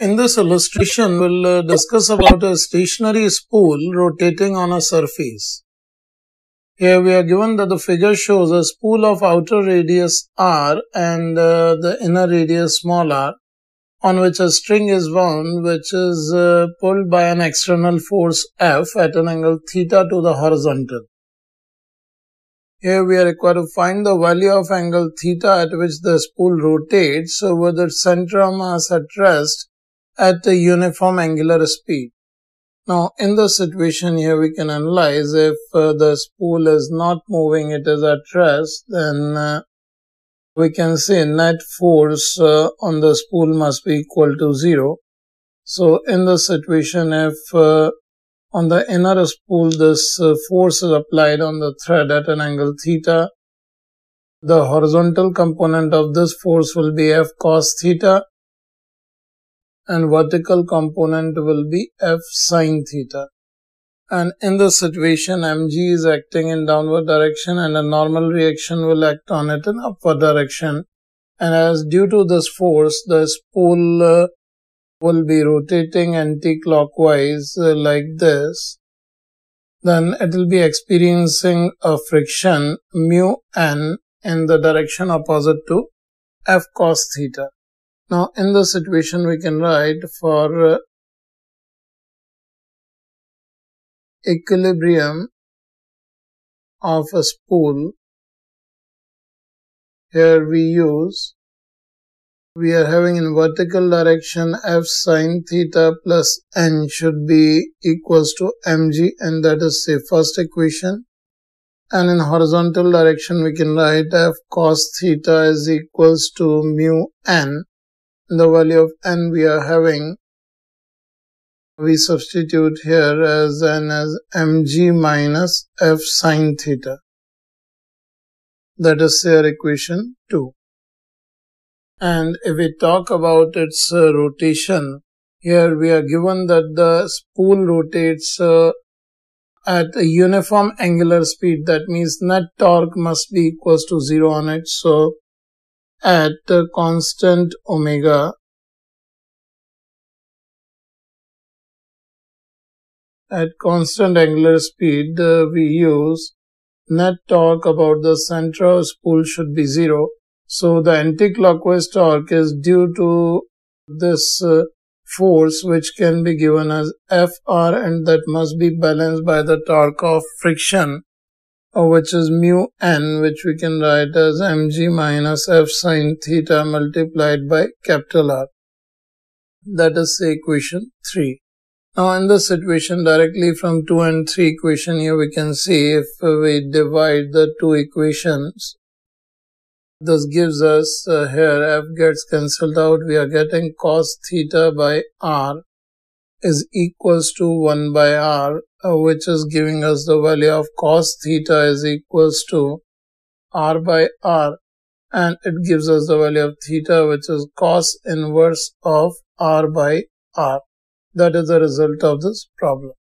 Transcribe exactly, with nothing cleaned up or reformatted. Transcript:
In this illustration, we'll uh, discuss about a stationary spool rotating on a surface. Here we are given that the figure shows a spool of outer radius r and uh, the inner radius small r, on which a string is wound, which is uh, pulled by an external force F at an angle theta to the horizontal. Here we are required to find the value of angle theta at which the spool rotates with its center of mass at rest at a uniform angular speed. Now in this situation here we can analyze if uh, the spool is not moving, it is at rest, then uh, we can say net force uh, on the spool must be equal to zero. So in this situation, if uh, on the inner spool this uh, force is applied on the thread at an angle theta, the horizontal component of this force will be F cos theta and vertical component will be F sin theta. And in this situation, mg is acting in downward direction and a normal reaction will act on it in upward direction. And as due to this force, the spool uh, will be rotating anti-clockwise uh, like this. Then it will be experiencing a friction mu n in the direction opposite to F cos theta. Now in this situation, we can write for uh, equilibrium of a spool, here we use, we are having in vertical direction F sin theta plus n should be equals to mg, and that is the first equation. And in horizontal direction we can write F cos theta is equals to mu n. The value of n we are having, we substitute here as n as mg minus F sin theta. That is their equation two. And if we talk about its uh, rotation, here we are given that the spool rotates uh, at a uniform angular speed. That means net torque must be equals to zero on it. So at uh, constant omega, at constant angular speed, uh, we use net torque about the center of spool should be zero. So the anti-clockwise torque is due to this uh, force, which can be given as F R, and that must be balanced by the torque of friction, uh, which is mu n, which we can write as mg minus F sin theta multiplied by capital R. That is the equation three. Now in this situation, directly from two and three equation, here we can see if we divide the two equations, this gives us uh, here F gets cancelled out, we are getting cos theta by R is equals to one by R, uh, which is giving us the value of cos theta is equals to R by R, and it gives us the value of theta, which is cos inverse of R by R. That is the result of this problem.